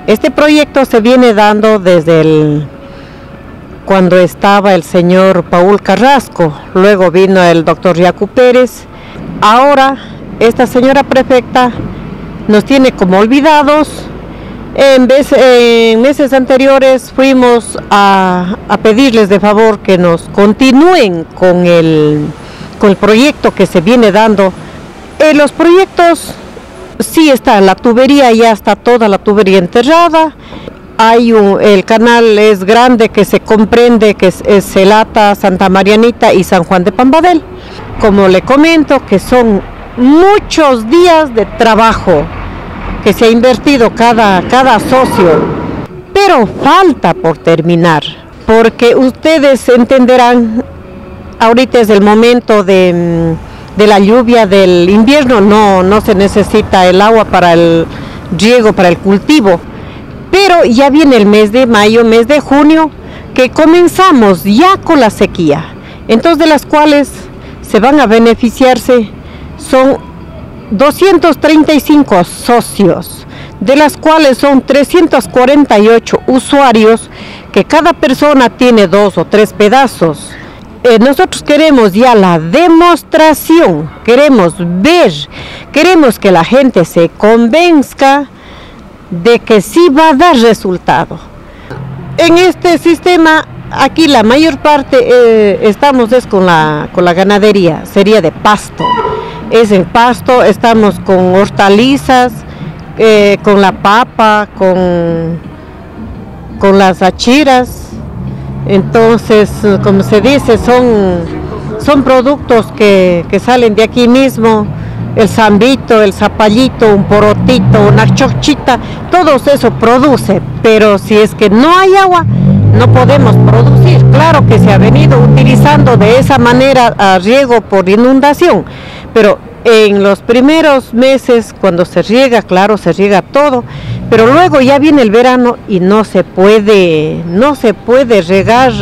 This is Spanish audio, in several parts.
Este proyecto se viene dando desde cuando estaba el señor Paul Carrasco, luego vino el doctor Yacu Pérez. Ahora esta señora prefecta nos tiene como olvidados. En meses anteriores fuimos a pedirles de favor que nos continúen con el proyecto que se viene dando. Los proyectos sí está, la tubería ya está toda la tubería enterrada. El canal es grande que se comprende que es Celata, Santa Marianita y San Juan de Pambadel. Como le comento, que son muchos días de trabajo que se ha invertido cada socio, pero falta por terminar, porque ustedes entenderán, ahorita es el momento de la lluvia del invierno, no se necesita el agua para el riego, para el cultivo, pero ya viene el mes de mayo, mes de junio, que comenzamos ya con la sequía, entonces de las cuales se van a beneficiarse son 235 socios, de las cuales son 348 usuarios, que cada persona tiene 2 o 3 pedazos. Nosotros queremos ya la demostración, queremos ver, queremos que la gente se convenzca de que sí va a dar resultado. En este sistema, aquí la mayor parte estamos con la ganadería, sería de pasto. Es en pasto, estamos con hortalizas, con la papa, con las achiras. Entonces, como se dice, son productos que salen de aquí mismo, el zambito, el zapallito, un porotito, una chochita, todo eso produce, pero si es que no hay agua, no podemos producir. Claro que se ha venido utilizando de esa manera a riego por inundación, pero en los primeros meses, cuando se riega, claro, se riega todo, pero luego ya viene el verano y no se puede regar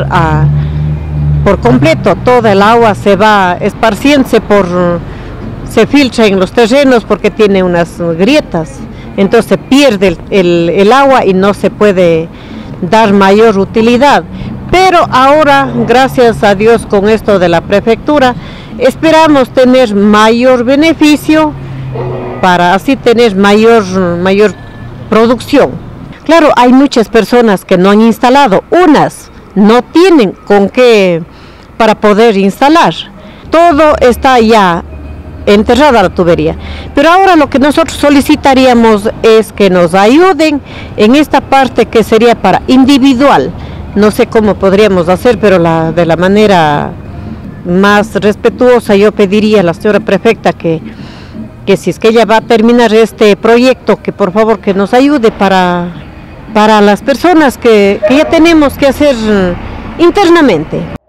por completo. Toda el agua se va esparciéndose se filtra en los terrenos porque tiene unas grietas, entonces se pierde el agua y no se puede dar mayor utilidad. Pero ahora, gracias a Dios, con esto de la prefectura, esperamos tener mayor beneficio para así tener mayor producción. Claro, hay muchas personas que no han instalado, unas no tienen con qué para poder instalar. Todo está ya enterrada la tubería, pero ahora lo que nosotros solicitaríamos es que nos ayuden en esta parte que sería para individual. No sé cómo podríamos hacer, pero de la manera más respetuosa yo pediría a la señora prefecta que si es que ella va a terminar este proyecto, que por favor que nos ayude para las personas que ya tenemos que hacer internamente.